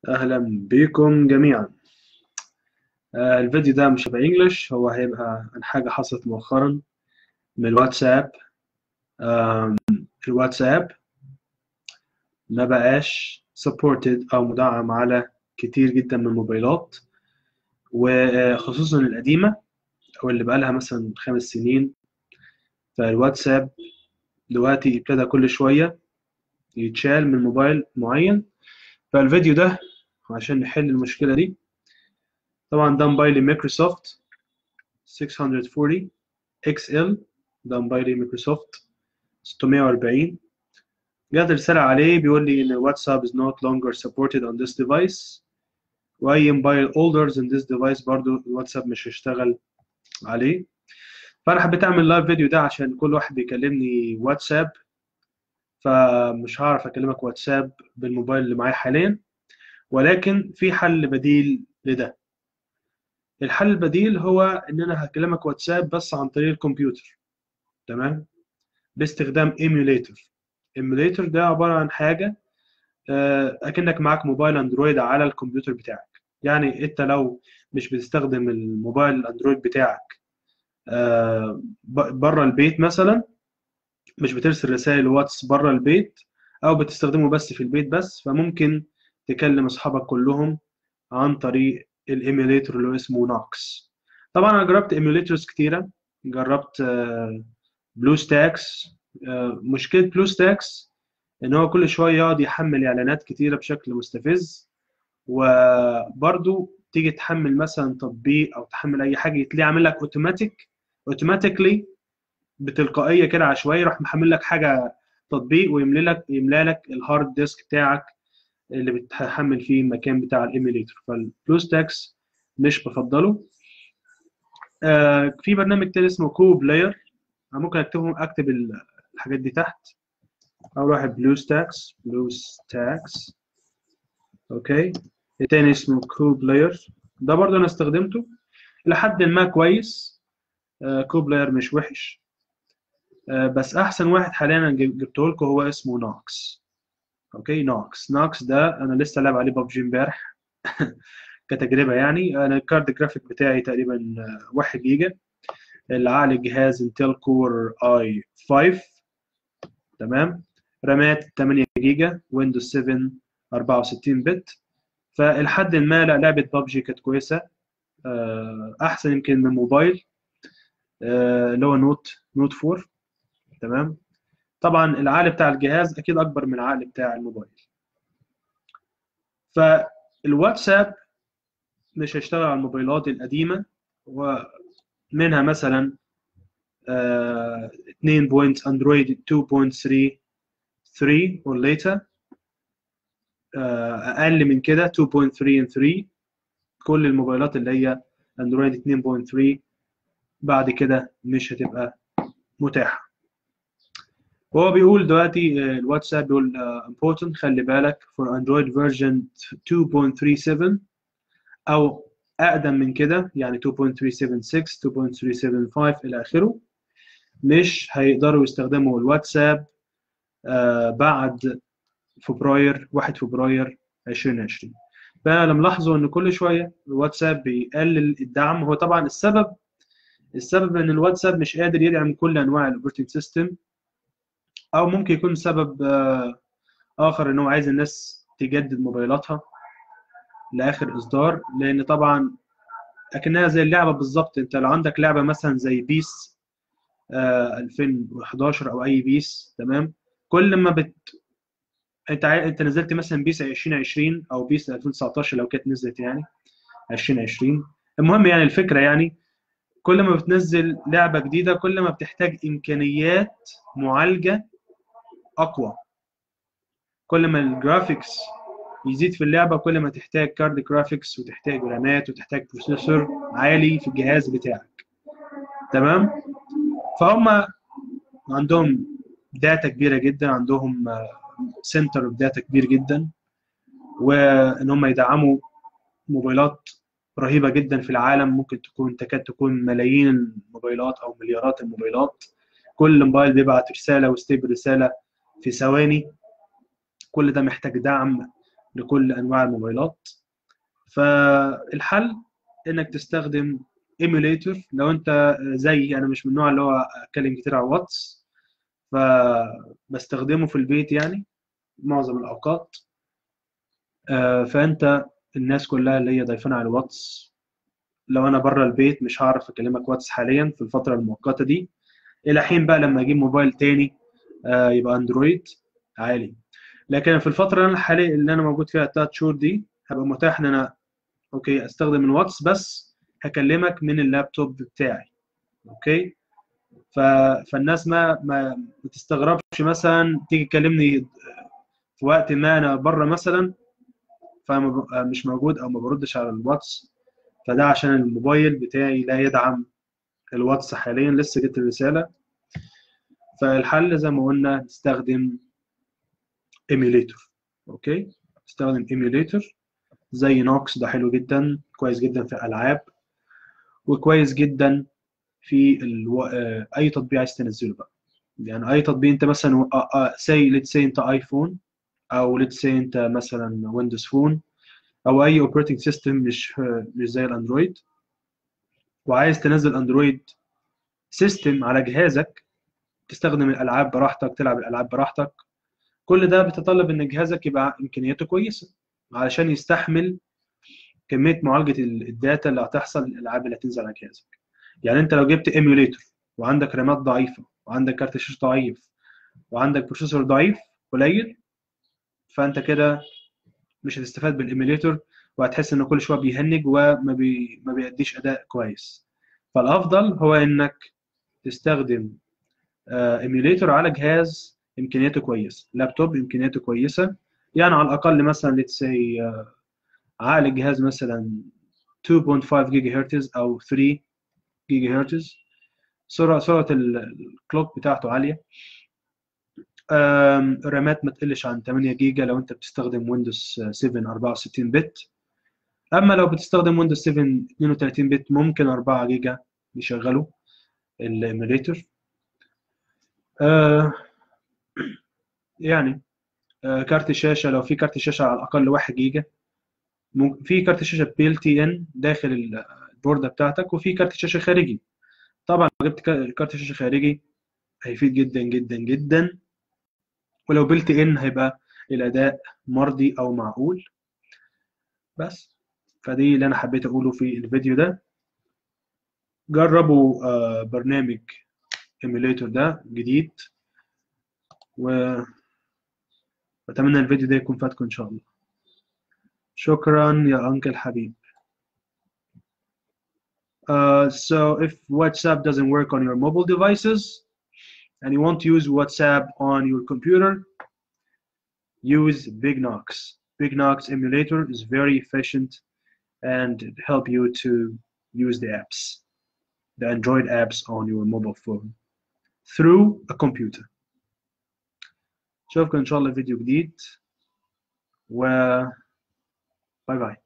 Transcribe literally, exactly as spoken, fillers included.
أهلا بكم جميعا. آه، الفيديو ده مش هيبقى انجلش، هو هيبقى عن حاجة حصلت مؤخرا من الواتساب. آم، الواتساب ما بقاش supported أو مدعم على كتير جدا من الموبايلات، وخصوصا القديمة أو اللي بقالها مثلا خمس سنين. فالواتساب دلوقتي ابتدى كل شوية يتشال من موبايل معين. فالفيديو ده عشان نحل المشكلة دي. طبعا ده موبايل مايكروسوفت ستمية وأربعين اكس ال، ده موبايل مايكروسوفت ستمية وأربعين. جات رسالة عليه بيقول لي إن WhatsApp is not longer supported on this device، وأي موبايل older than this device برضو الواتساب مش هيشتغل عليه. فأنا حبيت أعمل لايف فيديو ده عشان كل واحد بيكلمني واتساب، فمش هعرف أكلمك واتساب بالموبايل اللي معايا حاليا، ولكن في حل بديل لده. الحل البديل هو إن أنا هكلمك واتساب بس عن طريق الكمبيوتر، تمام، باستخدام ايميوليتور. ايميوليتور ده عبارة عن حاجة آه، اكنك معاك موبايل اندرويد على الكمبيوتر بتاعك. يعني انت لو مش بتستخدم الموبايل الاندرويد بتاعك آه، بره البيت مثلا، مش بترسل رسائل واتس بره البيت، او بتستخدمه بس في البيت بس، فممكن تكلم اصحابك كلهم عن طريق الايميوليتور اللي هو اسمه نوكس. طبعا انا جربت ايميوليتورز كتيره، جربت بلو ستاكس. مشكله بلو ستاكس ان هو كل شويه يقعد يحمل اعلانات كتيره بشكل مستفز، وبرضو تيجي تحمل مثلا تطبيق او تحمل اي حاجه تلاقيه عامل لك اوتوماتيك اوتوماتيكلي بتلقائيه كده عشوائي، يروح محمل لك حاجه تطبيق ويملى لك يملى لك الهارد ديسك بتاعك اللي بتحمل فيه المكان بتاع الايميليتور. فالبلو ستاكس مش بفضله. آه في برنامج تاني اسمه كو بلاير، ممكن اكتبهم اكتب الحاجات دي تحت. اول واحد بلو ستاكس بلو ستاكس اوكي. التاني اسمه كو بلاير، ده برضه انا استخدمته لحد ما كويس. آه كو بلاير مش وحش. آه بس احسن واحد حاليا انا جب- جبته لكم هو اسمه نوكس. اوكي، نوكس نوكس ده انا لسه لعب عليه ببجي امبارح كتجربه. يعني انا الكارد جرافيك بتاعي تقريبا آه، واحد جيجا، اللي على الجهاز انتل كور اي خمسة، تمام. رامات ثمانية جيجا، ويندوز سبعة أربعة وستين بت. فالحد ما لا، لعبه ببجي كانت كويسه، آه، احسن يمكن من موبايل آه، اللي هو نوت نوت أربعة، تمام. طبعا العقل بتاع الجهاز اكيد اكبر من العقل بتاع الموبايل. فالواتساب مش هيشتغل على الموبايلات القديمه، ومنها مثلا آه، اتنين بوينت اندرويد اتنين بوينت تلاتة or later. آه، اقل من كده اتنين بوينت تلاتة and تلاتة، كل الموبايلات اللي هي اندرويد اتنين بوينت تلاتة بعد كده مش هتبقى متاحه. وهو بيقول دلوقتي آه، الواتساب بيقول آه، important، خلي بالك for Android version اتنين بوينت تلاتة سبعة او اقدم من كده، يعني اتنين بوينت تلاتة سبعة ستة اتنين بوينت تلاتة سبعة خمسة الى اخره، مش هيقدروا يستخدموا الواتساب آه، بعد فبراير واحد فبراير ألفين وعشرين. فانا ملاحظه ان كل شويه الواتساب بيقلل الدعم. هو طبعا السبب السبب ان الواتساب مش قادر يدعم كل انواع الاوبريتنج سيستم، او ممكن يكون سبب آه، اخر ان هو عايز الناس تجدد موبايلاتها لاخر اصدار. لان طبعا اكنها زي اللعبه بالظبط، انت لو عندك لعبه مثلا زي بيس آه ألفين وحداشر او اي بيس، تمام، كل ما بت انت عاي... انت نزلت مثلا بيس ألفين وعشرين او بيس ألفين وتسعتاشر لو كانت نزلت، يعني ألفين وعشرين. المهم يعني الفكره، يعني كل ما بتنزل لعبه جديده كل ما بتحتاج امكانيات معالجه اقوى. كل ما الجرافيكس يزيد في اللعبه كل ما تحتاج كارد جرافيكس، وتحتاج رامات، وتحتاج بروسيسور عالي في الجهاز بتاعك، تمام. فهم عندهم داتا كبيره جدا، عندهم سنتر اوف داتا كبير جدا، وان هم يدعموا موبايلات رهيبه جدا في العالم، ممكن تكون تكاد تكون ملايين الموبايلات او مليارات الموبايلات. كل موبايل بيبعت رساله ويستقبل رساله في ثواني. كل ده محتاج دعم لكل انواع الموبايلات. فالحل انك تستخدم ايميوليتور. لو انت زي انا مش من النوع اللي هو اتكلم كتير على الواتس، فبستخدمه في البيت يعني معظم الاوقات. آه، فانت الناس كلها اللي هي ضيفانة على الواتس، لو انا بره البيت مش هعرف اكلمك واتس حاليا في الفتره المؤقته دي، الى حين بقى لما اجيب موبايل تاني آه، يبقى اندرويد عالي. لكن في الفتره الحاليه اللي انا موجود فيها التلات شهور دي، هبقى متاح ان انا اوكي استخدم الواتس، بس هكلمك من اللابتوب بتاعي. اوكي. ف... فالناس ما ما ما تستغربش مثلا تيجي تكلمني في وقت ما انا بره مثلا، فمش موجود او ما بردش على الواتس. فده عشان الموبايل بتاعي لا يدعم الواتس حاليا، لسه جت الرساله. فالحل زي ما قلنا نستخدم ايميوليتور. اوكي. نستخدم ايميوليتور زي نوكس، ده حلو جدا، كويس جدا في الالعاب، وكويس جدا في الو... آه، اي تطبيق عايز تنزله بقى. يعني اي تطبيق انت مثلا سي ليتس سي انت ايفون، او ليتس سي انت مثلا ويندوز فون، او اي اوبريتنج سيستم مش مش زي الاندرويد، وعايز تنزل اندرويد سيستم على جهازك، تستخدم الالعاب براحتك، تلعب الالعاب براحتك. كل ده بيتطلب ان جهازك يبقى امكانياته كويسه علشان يستحمل كميه معالجه الداتا اللي هتحصل الالعاب اللي هتنزل على جهازك. يعني انت لو جبت ايميوليتور وعندك رامات ضعيفه وعندك كارت شاشه ضعيف وعندك بروسيسور ضعيف قليل، فانت كده مش هتستفاد بالايميوليتور، وهتحس ان كل شويه بيهنج وما بي... ما بيأديش اداء كويس. فالافضل هو انك تستخدم ايميوليتور على جهاز امكانياته كويسه، لابتوب امكانياته كويسه. يعني على الاقل مثلا let's say عقل الجهاز مثلا اثنين فاصلة خمسة جيجا هرتز او ثلاثة جيجا هرتز، سرعه سرعه الكلوك بتاعته عاليه. آم، رامات ما تقلش عن ثمانية جيجا لو انت بتستخدم ويندوز سبعة أربعة وستين بت. اما لو بتستخدم ويندوز سبعة اثنين وثلاثين بت ممكن أربعة جيجا يشغلوا الايميوليتور. آه يعني آه كارت الشاشه، لو في كارت شاشه على الاقل واحد جيجا. ممكن في كارت شاشه بيل تي ان داخل البورده بتاعتك، وفي كارت شاشه خارجي. طبعا لو جبت كا- كارت شاشه خارجي هيفيد جدا جدا جدا، ولو بيل تي ان هيبقى الاداء مرضي او معقول. بس فدي اللي انا حبيت اقوله في الفيديو ده. جربوا آه، برنامج ايميوليتور ده جديد، واتمنى الفيديو ده يكون فاتكم ان شاء الله. شكرا يا انكل حبيب. Uh, so if WhatsApp doesn't work on your mobile devices and you want to use WhatsApp on your computer, use BigKnox. BigKnox emulator is very efficient and it help you to use the apps, the Android apps on your mobile phone through a computer. أشوفكم إن شاء الله فيديو جديد، و باي باي.